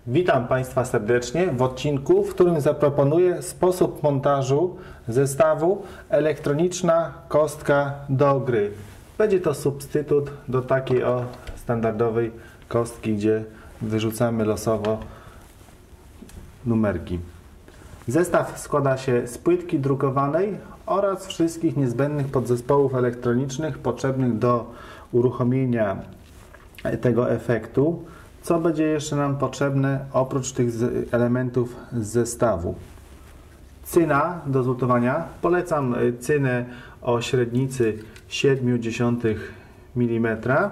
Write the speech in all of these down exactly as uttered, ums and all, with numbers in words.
Witam Państwa serdecznie w odcinku, w którym zaproponuję sposób montażu zestawu elektroniczna kostka do gry. Będzie to substytut do takiej o standardowej kostki, gdzie wyrzucamy losowo numerki. Zestaw składa się z płytki drukowanej oraz wszystkich niezbędnych podzespołów elektronicznych potrzebnych do uruchomienia tego efektu. Co będzie jeszcze nam potrzebne oprócz tych elementów z zestawu? Cyna do zlutowania. Polecam cynę o średnicy siedem dziesiątych milimetra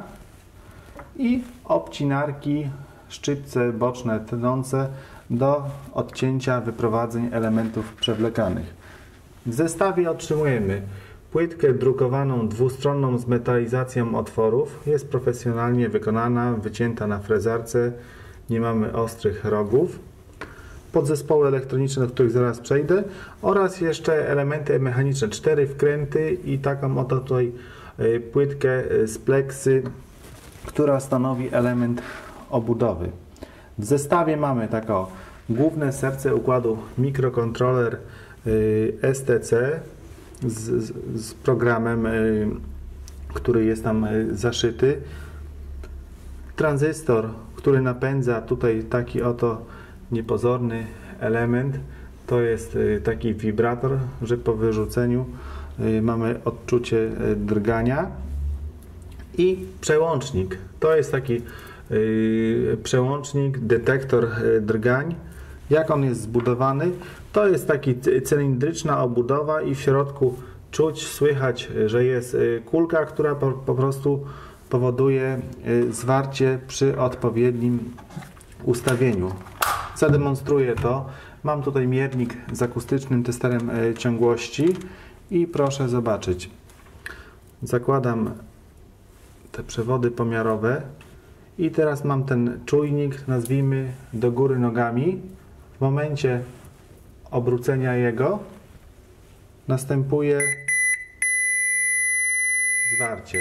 i obcinarki, szczypce boczne tnące do odcięcia wyprowadzeń elementów przewlekanych. W zestawie otrzymujemy płytkę drukowaną dwustronną z metalizacją otworów. Jest profesjonalnie wykonana, wycięta na frezarce. Nie mamy ostrych rogów. Podzespoły elektroniczne, do których zaraz przejdę. Oraz jeszcze elementy mechaniczne. Cztery wkręty i taką oto tutaj płytkę z pleksy, która stanowi element obudowy. W zestawie mamy taką główne serce układu mikrokontroler S T C z, z programem, który jest tam zaszyty. Tranzystor, który napędza tutaj taki oto niepozorny element. To jest taki wibrator, że po wyrzuceniu mamy odczucie drgania. I przełącznik. To jest taki przełącznik, detektor drgań. Jak on jest zbudowany? To jest taki cylindryczna obudowa i w środku czuć, słychać, że jest kulka, która po, po prostu powoduje zwarcie przy odpowiednim ustawieniu. Zademonstruję to. Mam tutaj miernik z akustycznym testerem ciągłości i proszę zobaczyć. Zakładam te przewody pomiarowe i teraz mam ten czujnik, nazwijmy, do góry nogami. W momencie obrócenia jego następuje zwarcie.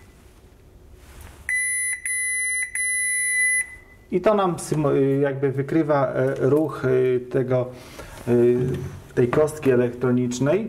I to nam jakby wykrywa ruch tego, tej kostki elektronicznej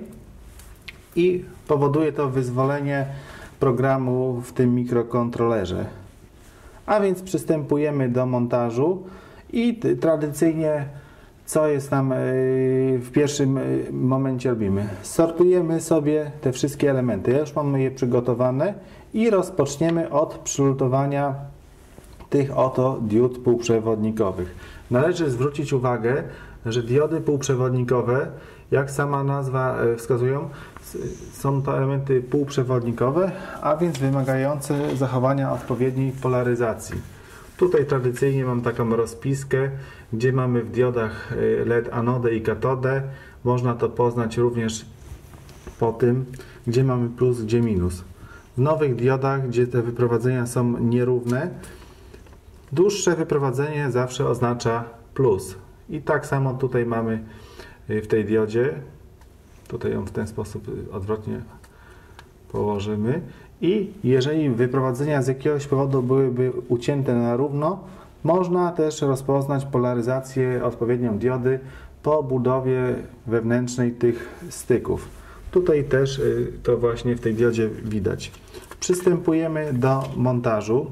i powoduje to wyzwolenie programu w tym mikrokontrolerze. A więc przystępujemy do montażu i tradycyjnie co jest tam w pierwszym momencie robimy? Sortujemy sobie te wszystkie elementy. Ja już mam je przygotowane i rozpoczniemy od przylutowania tych oto diod półprzewodnikowych. Należy zwrócić uwagę, że diody półprzewodnikowe, jak sama nazwa wskazują, są to elementy półprzewodnikowe, a więc wymagające zachowania odpowiedniej polaryzacji. Tutaj tradycyjnie mam taką rozpiskę, gdzie mamy w diodach L E D anodę i katodę. Można to poznać również po tym, gdzie mamy plus, gdzie minus. W nowych diodach, gdzie te wyprowadzenia są nierówne, dłuższe wyprowadzenie zawsze oznacza plus. I tak samo tutaj mamy w tej diodzie. Tutaj ją w ten sposób odwrotnie położymy. I jeżeli wyprowadzenia z jakiegoś powodu byłyby ucięte na równo, można też rozpoznać polaryzację odpowiednią diody po budowie wewnętrznej tych styków. Tutaj też to właśnie w tej diodzie widać. Przystępujemy do montażu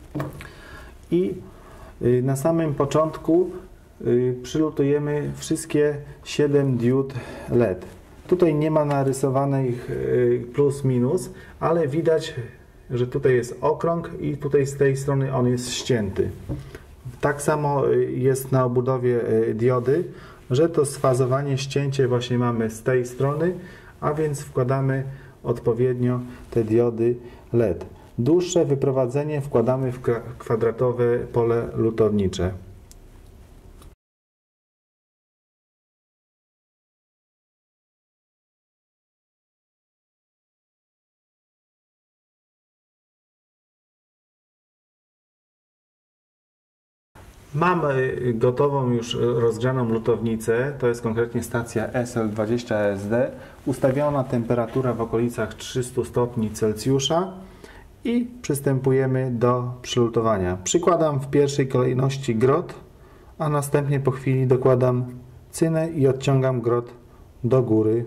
i na samym początku przylutujemy wszystkie siedem diod L E D. Tutaj nie ma narysowanych plus minus, ale widać, że tutaj jest okrąg i tutaj z tej strony on jest ścięty. Tak samo jest na obudowie diody, że to sfazowanie, ścięcie właśnie mamy z tej strony, a więc wkładamy odpowiednio te diody L E D. Dłuższe wyprowadzenie wkładamy w kwadratowe pole lutownicze. Mam gotową już rozgrzaną lutownicę, to jest konkretnie stacja S L dwadzieścia S D, ustawiona temperatura w okolicach trzystu stopni Celsjusza i przystępujemy do przylutowania. Przykładam w pierwszej kolejności grot a następnie po chwili dokładam cynę i odciągam grot do góry.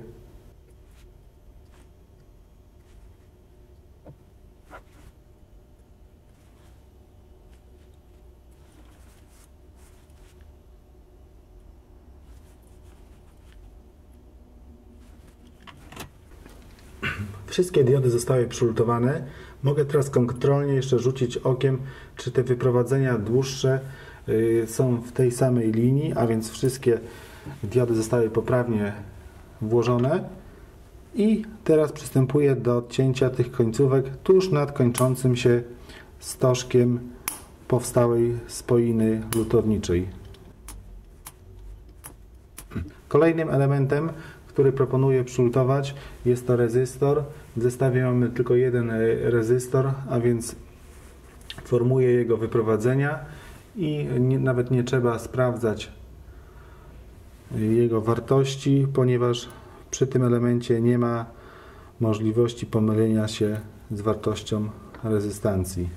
Wszystkie diody zostały przylutowane. Mogę teraz kontrolnie jeszcze rzucić okiem, czy te wyprowadzenia dłuższe y, są w tej samej linii, a więc wszystkie diody zostały poprawnie włożone. I teraz przystępuję do odcięcia tych końcówek tuż nad kończącym się stożkiem powstałej spoiny lutowniczej. Kolejnym elementem, który proponuję przylutować, jest to rezystor. W zestawie mamy tylko jeden rezystor, a więc formuję jego wyprowadzenia i nie, nawet nie trzeba sprawdzać jego wartości, ponieważ przy tym elemencie nie ma możliwości pomylenia się z wartością rezystancji.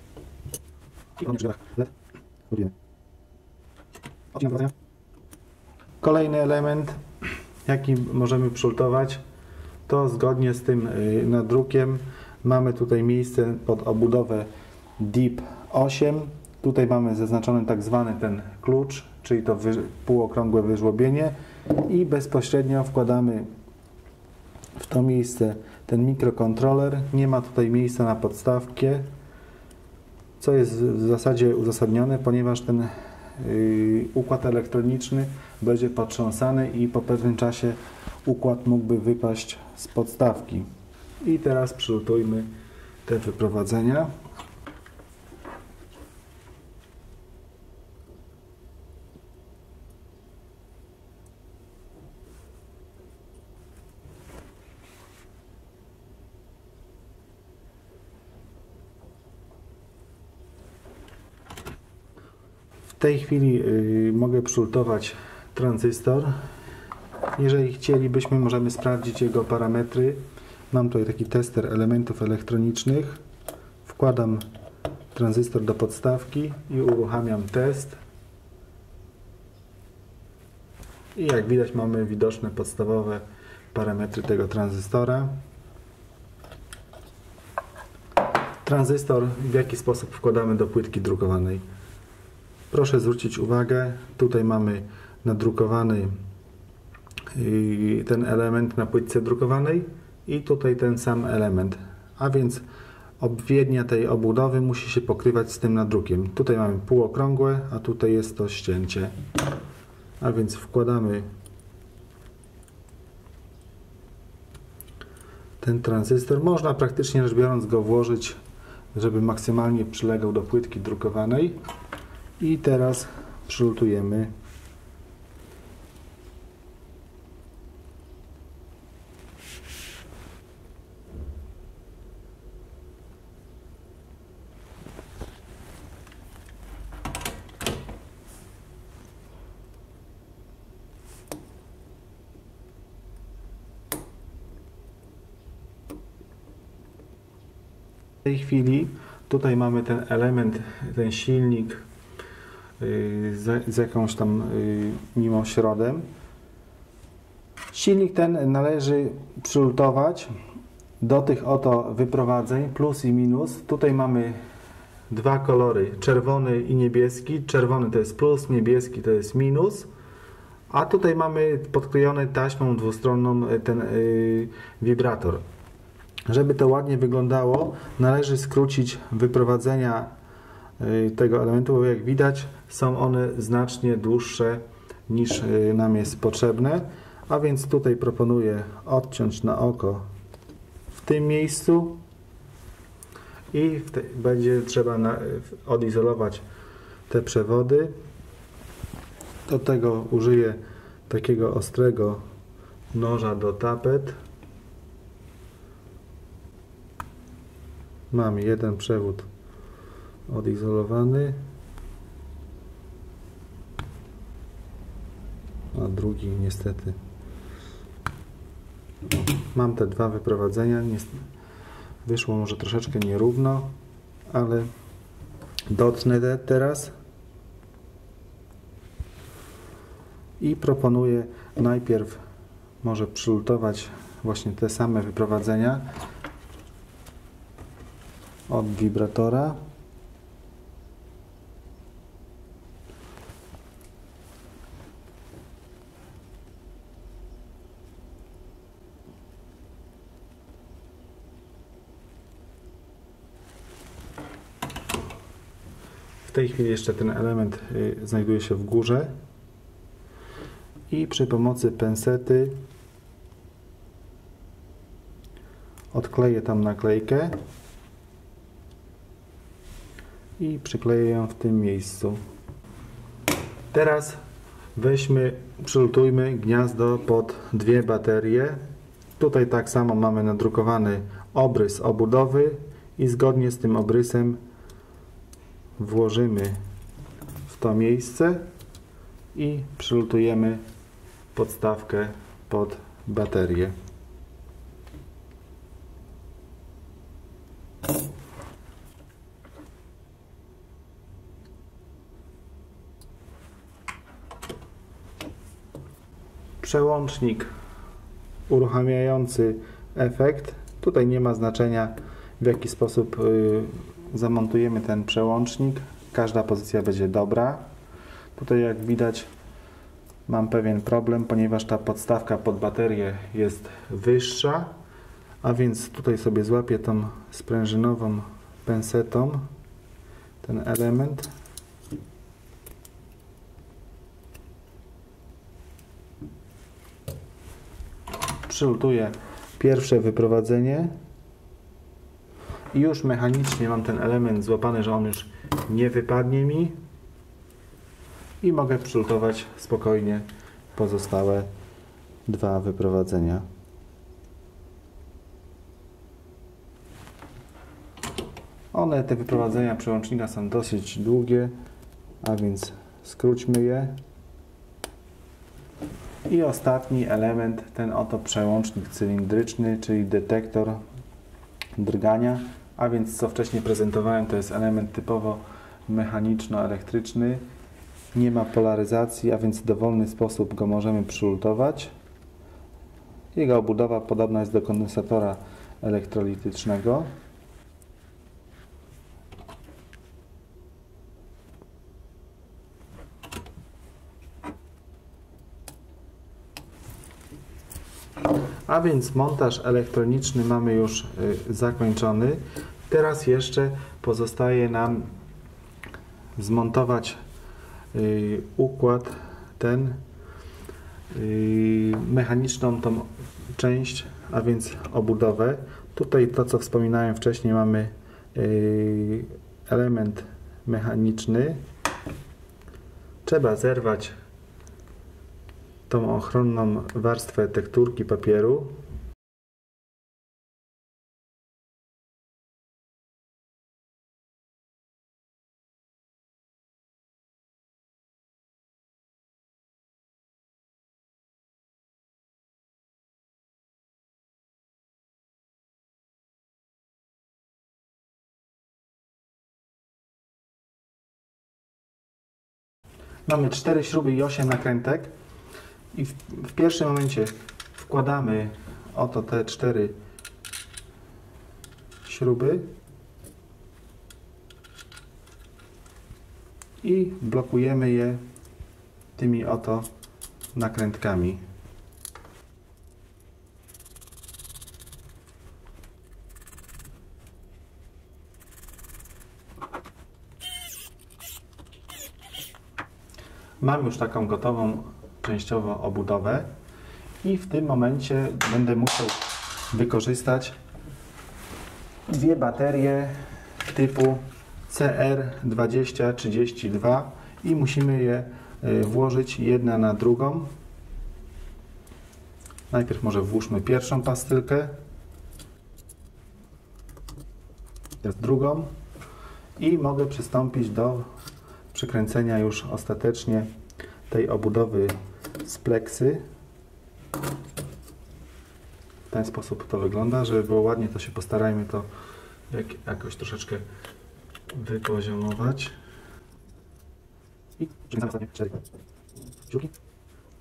Kolejny element, jaki możemy przylutować, to zgodnie z tym nadrukiem mamy tutaj miejsce pod obudowę D I P osiem. Tutaj mamy zaznaczony tak zwany ten klucz, czyli to wy, półokrągłe wyżłobienie i bezpośrednio wkładamy w to miejsce ten mikrokontroler. Nie ma tutaj miejsca na podstawkę, co jest w zasadzie uzasadnione, ponieważ ten yy, układ elektroniczny będzie potrząsany i po pewnym czasie układ mógłby wypaść z podstawki. I teraz przylutujmy te wyprowadzenia. W tej chwili y, mogę przylutować tranzystor. Jeżeli chcielibyśmy, możemy sprawdzić jego parametry. Mam tutaj taki tester elementów elektronicznych. Wkładam tranzystor do podstawki i uruchamiam test. I jak widać, mamy widoczne podstawowe parametry tego tranzystora. Tranzystor w jaki sposób wkładamy do płytki drukowanej. Proszę zwrócić uwagę, tutaj mamy nadrukowany ten element na płytce drukowanej i tutaj ten sam element, a więc obwiednia tej obudowy musi się pokrywać z tym nadrukiem. Tutaj mamy półokrągłe, a tutaj jest to ścięcie, a więc wkładamy ten tranzystor. Można praktycznie rzecz biorąc go włożyć, żeby maksymalnie przylegał do płytki drukowanej. I teraz przylutujemy. W tej chwili tutaj mamy ten element, ten silnik z, z jakąś tam mimośrodem. Silnik ten należy przylutować do tych oto wyprowadzeń plus i minus. Tutaj mamy dwa kolory, czerwony i niebieski. Czerwony to jest plus, niebieski to jest minus. A tutaj mamy podklejony taśmą dwustronną ten yy, wibrator. Żeby to ładnie wyglądało, należy skrócić wyprowadzenia yy, tego elementu, bo jak widać są one znacznie dłuższe niż yy, nam jest potrzebne. A więc tutaj proponuję odciąć na oko w tym miejscu i w te, będzie trzeba na, odizolować te przewody. Do tego użyję takiego ostrego noża do tapet. Mam jeden przewód odizolowany, a drugi niestety. Mam te dwa wyprowadzenia. Wyszło może troszeczkę nierówno, ale dotnę te teraz. i proponuję najpierw może przylutować właśnie te same wyprowadzenia od wibratora. W tej chwili jeszcze ten element znajduje się w górze i przy pomocy pensety odkleję tam naklejkę i przykleję ją w tym miejscu. Teraz weźmy, przylutujmy gniazdo pod dwie baterie. Tutaj tak samo mamy nadrukowany obrys obudowy i zgodnie z tym obrysem włożymy w to miejsce i przylutujemy podstawkę pod baterię. Przełącznik uruchamiający efekt. Tutaj nie ma znaczenia, w jaki sposób yy, zamontujemy ten przełącznik. Każda pozycja będzie dobra. Tutaj jak widać mam pewien problem, ponieważ ta podstawka pod baterię jest wyższa, a więc tutaj sobie złapię tą sprężynową pensetą ten element. Przylutuję pierwsze wyprowadzenie i już mechanicznie mam ten element złapany, że on już nie wypadnie mi i mogę przylutować spokojnie pozostałe dwa wyprowadzenia. One, te wyprowadzenia przełącznika są dosyć długie, a więc skróćmy je. I ostatni element, ten oto przełącznik cylindryczny, czyli detektor drgania, a więc co wcześniej prezentowałem, to jest element typowo mechaniczno-elektryczny. Nie ma polaryzacji, a więc w dowolny sposób go możemy przylutować. Jego obudowa podobna jest do kondensatora elektrolitycznego. A więc montaż elektroniczny mamy już y, zakończony. Teraz jeszcze pozostaje nam zmontować y, układ ten, y, mechaniczną tą część, a więc obudowę. Tutaj to, co wspominałem wcześniej, mamy y, element mechaniczny. Trzeba zerwać tą ochronną warstwę tekturki papieru. Mamy cztery śruby i osiem nakrętek. I w, w pierwszym momencie wkładamy oto te cztery śruby i blokujemy je tymi oto nakrętkami. Mam już taką gotową częściowo obudowę i w tym momencie będę musiał wykorzystać dwie baterie typu C R dwadzieścia trzydzieści dwa i musimy je włożyć jedna na drugą. Najpierw może włóżmy pierwszą pastylkę, teraz drugą i mogę przystąpić do przykręcenia już ostatecznie tej obudowy z pleksy. W ten sposób to wygląda. Żeby było ładnie, to się postarajmy to jak, jakoś troszeczkę wypoziomować. I przykręcamy ostatnie cztery dziurki.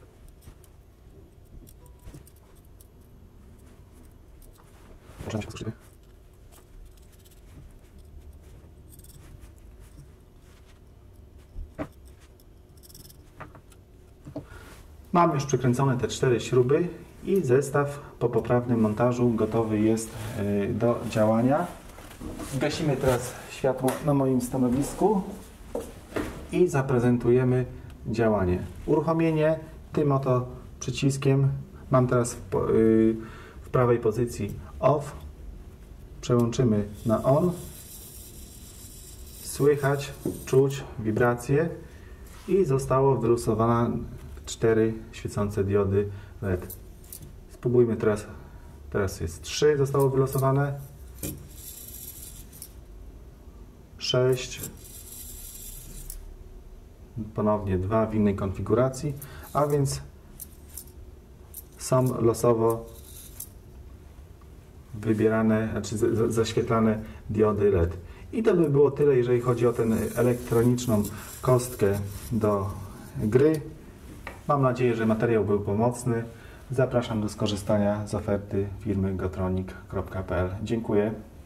Mam już przykręcone te cztery śruby i zestaw po poprawnym montażu gotowy jest do działania. Zgasimy teraz światło na moim stanowisku i zaprezentujemy działanie. Uruchomienie tym oto przyciskiem mam teraz w, w prawej pozycji off. Przełączymy na on. Słychać, czuć wibracje i zostało wylusowane cztery świecące diody L E D. Spróbujmy teraz. Teraz jest trzy, zostało wylosowane. sześć. Ponownie dwa w innej konfiguracji, a więc są losowo wybierane, znaczy zaświetlane diody L E D. I to by było tyle, jeżeli chodzi o tę elektroniczną kostkę do gry. Mam nadzieję, że materiał był pomocny. Zapraszam do skorzystania z oferty firmy gotronic kropka p l. Dziękuję.